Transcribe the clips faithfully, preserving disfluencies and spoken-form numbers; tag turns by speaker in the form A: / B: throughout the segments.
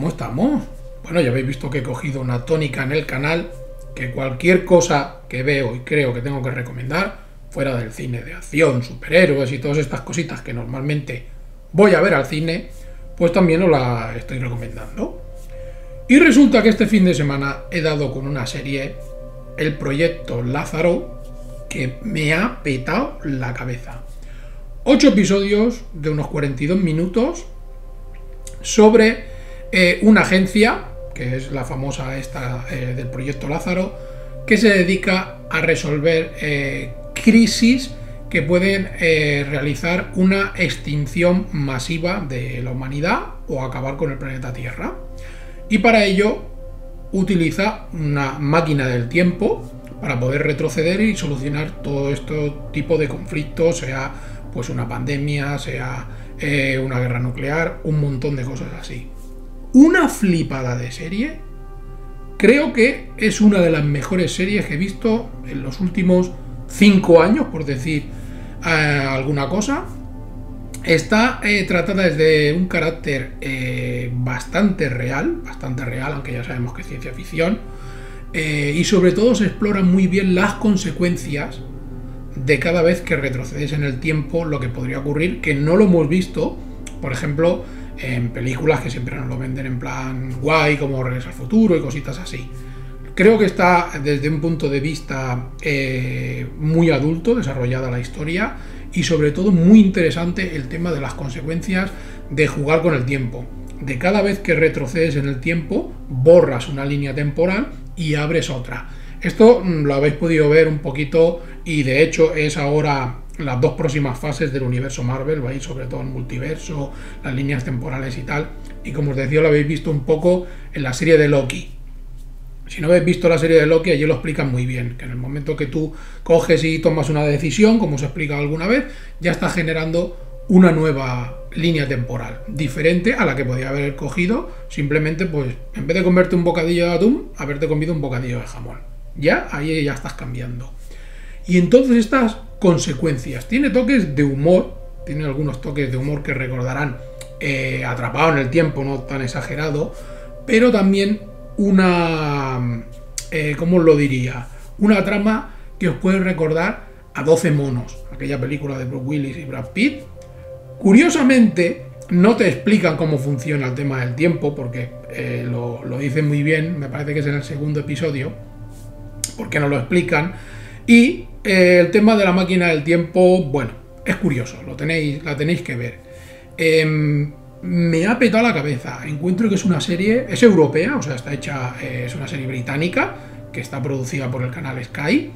A: ¿cómo estamos? Bueno, ya habéis visto que he cogido una tónica en el canal, que cualquier cosa que veo y creo que tengo que recomendar, fuera del cine de acción, superhéroes y todas estas cositas que normalmente voy a ver al cine, pues también os la estoy recomendando. Y resulta que este fin de semana he dado con una serie, el Proyecto Lázaro, que me ha petado la cabeza. Ocho episodios de unos cuarenta y dos minutos sobre eh, una agencia, que es la famosa esta eh, del Proyecto Lázaro, que se dedica a resolver eh, crisis que pueden eh, realizar una extinción masiva de la humanidad o acabar con el planeta Tierra. Y para ello utiliza una máquina del tiempo para poder retroceder y solucionar todo este tipo de conflictos, sea pues una pandemia, sea eh, una guerra nuclear, un montón de cosas así. Una flipada de serie. Creo que es una de las mejores series que he visto en los últimos cinco años, por decir eh, alguna cosa. Está eh, tratada desde un carácter eh, bastante real, bastante real, aunque ya sabemos que es ciencia ficción, eh, y sobre todo se exploran muy bien las consecuencias de cada vez que retrocedes en el tiempo, lo que podría ocurrir, que no lo hemos visto, por ejemplo, en películas que siempre nos lo venden en plan guay, como Regreso al Futuro y cositas así. Creo que está desde un punto de vista eh, muy adulto, desarrollada la historia, y sobre todo muy interesante el tema de las consecuencias de jugar con el tiempo. De cada vez que retrocedes en el tiempo, borras una línea temporal y abres otra. Esto lo habéis podido ver un poquito, y de hecho es ahora las dos próximas fases del universo Marvel, vais sobre todo el multiverso, las líneas temporales y tal, y como os decía, lo habéis visto un poco en la serie de Loki. Si no habéis visto la serie de Loki, allí lo explican muy bien, que en el momento que tú coges y tomas una decisión, como os he explicado alguna vez, ya está generando una nueva línea temporal, diferente a la que podía haber cogido, simplemente pues en vez de comerte un bocadillo de atún, haberte comido un bocadillo de jamón. Ya, ahí ya estás cambiando. Y entonces estas consecuencias, tiene toques de humor, tiene algunos toques de humor que recordarán eh, Atrapado en el tiempo, no tan exagerado, pero también una, eh, ¿cómo os lo diría? Una trama que os puede recordar a doce monos, aquella película de Bruce Willis y Brad Pitt. Curiosamente, no te explican cómo funciona el tema del tiempo, porque eh, lo, lo dicen muy bien, me parece que es en el segundo episodio, porque no lo explican. Y eh, el tema de la máquina del tiempo, bueno, es curioso, lo tenéis, la tenéis que ver. Eh, me ha petado la cabeza. Encuentro que es una serie, es europea, o sea, está hecha, eh, es una serie británica que está producida por el canal Sky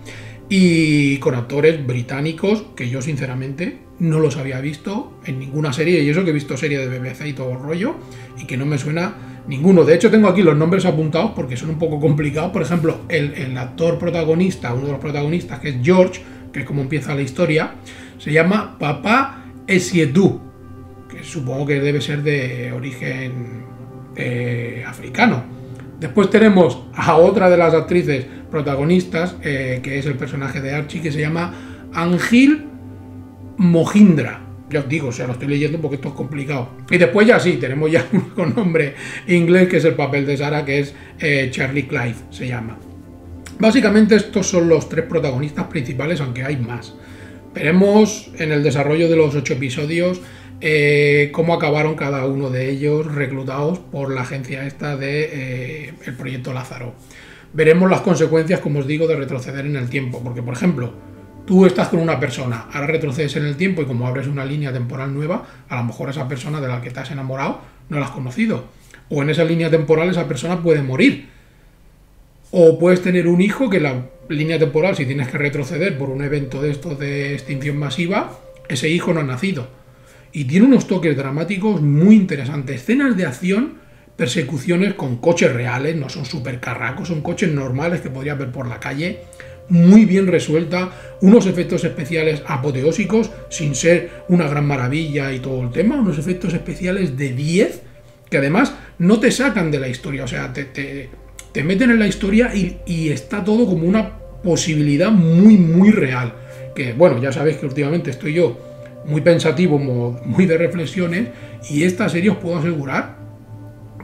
A: y con actores británicos que yo sinceramente no los había visto en ninguna serie, y eso que he visto series de B B C y todo el rollo, y que no me suena ninguno. De hecho, tengo aquí los nombres apuntados porque son un poco complicados. Por ejemplo, el, el actor protagonista, uno de los protagonistas, que es George, que es como empieza la historia, se llama Papa Essiedu, que supongo que debe ser de origen eh, africano. Después tenemos a otra de las actrices protagonistas, eh, que es el personaje de Archie, que se llama Anjil Mohindra. Ya os digo, o sea, lo estoy leyendo porque esto es complicado. Y después ya sí, tenemos ya un con nombre inglés, que es el papel de Sarah, que es eh, Charlie Clive, se llama. Básicamente estos son los tres protagonistas principales, aunque hay más. Veremos en el desarrollo de los ocho episodios eh, cómo acabaron cada uno de ellos reclutados por la agencia esta de eh, el Proyecto Lázaro. Veremos las consecuencias, como os digo, de retroceder en el tiempo, porque por ejemplo, tú estás con una persona, ahora retrocedes en el tiempo y como abres una línea temporal nueva, a lo mejor esa persona de la que te has enamorado no la has conocido. O en esa línea temporal esa persona puede morir. O puedes tener un hijo que la línea temporal, si tienes que retroceder por un evento de estos de extinción masiva, ese hijo no ha nacido. Y tiene unos toques dramáticos muy interesantes. Escenas de acción, persecuciones con coches reales, no son súper carracos, son coches normales que podrías ver por la calle. Muy bien resuelta, unos efectos especiales apoteósicos, sin ser una gran maravilla y todo el tema, unos efectos especiales de diez, que además no te sacan de la historia, o sea, te, te, te meten en la historia y, y está todo como una posibilidad muy, muy real. Que bueno, ya sabéis que últimamente estoy yo muy pensativo, muy de reflexiones, y esta serie os puedo asegurar que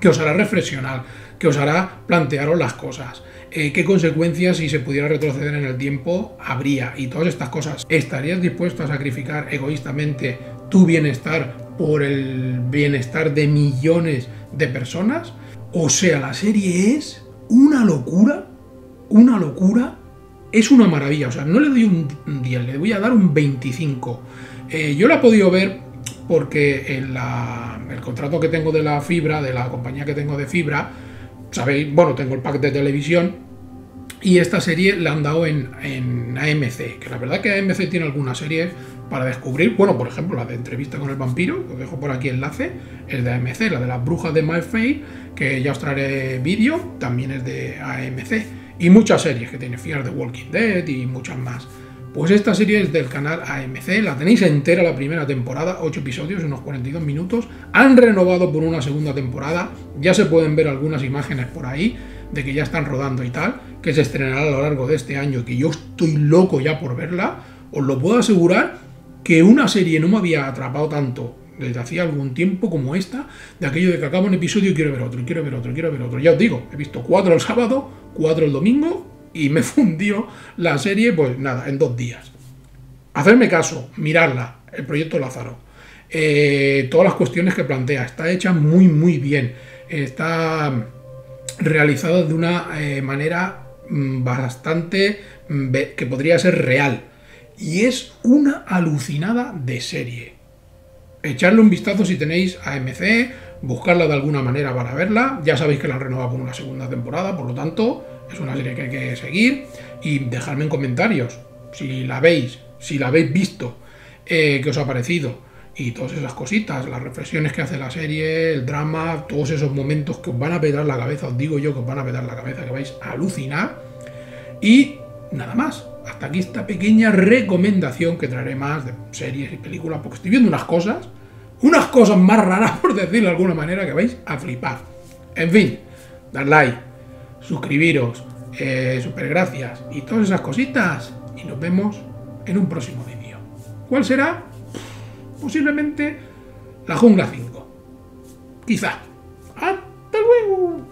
A: que os hará reflexionar, que os hará plantearos las cosas, eh, qué consecuencias si se pudiera retroceder en el tiempo habría y todas estas cosas. ¿Estarías dispuesto a sacrificar egoístamente tu bienestar por el bienestar de millones de personas? O sea, la serie es una locura, una locura, es una maravilla. O sea, no le doy un diez, le voy a dar un veinticinco. Eh, yo la he podido ver porque en la, el contrato que tengo de la fibra, de la compañía que tengo de fibra, sabéis, bueno, tengo el pack de televisión y esta serie la han dado en, en A M C, que la verdad que A M C tiene algunas series para descubrir, bueno, por ejemplo, la de Entrevista con el vampiro, os dejo por aquí el enlace, es de A M C, la de las brujas de Mayfair, que ya os traeré vídeo, también es de A M C, y muchas series que tiene Fear the Walking Dead y muchas más. Pues esta serie es del canal A M C, la tenéis entera la primera temporada, ocho episodios, unos cuarenta y dos minutos, han renovado por una segunda temporada, ya se pueden ver algunas imágenes por ahí, de que ya están rodando y tal, que se estrenará a lo largo de este año, que yo estoy loco ya por verla, os lo puedo asegurar que una serie no me había atrapado tanto desde hacía algún tiempo como esta, de aquello de que acabo un episodio y quiero ver otro, y quiero ver otro, y quiero ver otro. Ya os digo, he visto cuatro el sábado, cuatro el domingo, y me fundió la serie, pues nada, en dos días. Hacerme caso, mirarla, el proyecto Lázaro. Eh, todas las cuestiones que plantea, está hecha muy muy bien, está realizada de una eh, manera mmm, bastante mmm, que podría ser real. Y es una alucinada de serie. Echarle un vistazo si tenéis A M C, buscarla de alguna manera para verla. Ya sabéis que la han renovado por una segunda temporada, por lo tanto, es una serie que hay que seguir. Y dejadme en comentarios si la veis, si la habéis visto, eh, qué os ha parecido. Y todas esas cositas, las reflexiones que hace la serie, el drama, todos esos momentos que os van a petar la cabeza, os digo yo que os van a petar la cabeza, que vais a alucinar. Y nada más. Hasta aquí esta pequeña recomendación que traeré más de series y películas, porque estoy viendo unas cosas, unas cosas más raras, por decirlo de alguna manera, que vais a flipar. En fin, dad like, suscribiros, eh, super gracias y todas esas cositas. Y nos vemos en un próximo vídeo. ¿Cuál será? Posiblemente La Jungla cinco. Quizá. ¡Hasta luego!